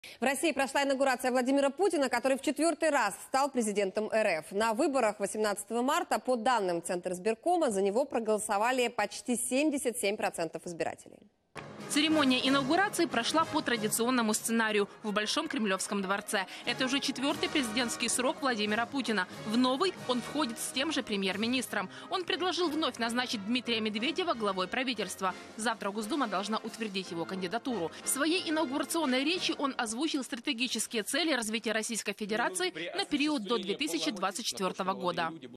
В России прошла инаугурация Владимира Путина, который в 4-й раз стал президентом РФ. На выборах 18 марта, по данным Центризбиркома, за него проголосовали почти 77% избирателей. Церемония инаугурации прошла по традиционному сценарию в Большом Кремлевском дворце. Это уже 4-й президентский срок Владимира Путина. В новый он входит с тем же премьер-министром. Он предложил вновь назначить Дмитрия Медведева главой правительства. Завтра Госдума должна утвердить его кандидатуру. В своей инаугурационной речи он озвучил стратегические цели развития Российской Федерации на период до 2024 года.